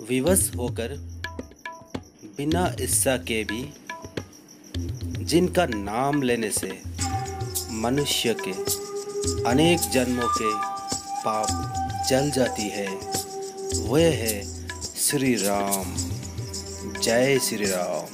विवश होकर बिना इच्छा के भी जिनका नाम लेने से मनुष्य के अनेक जन्मों के पाप जल जाती है, वह है श्री राम। जय श्री राम।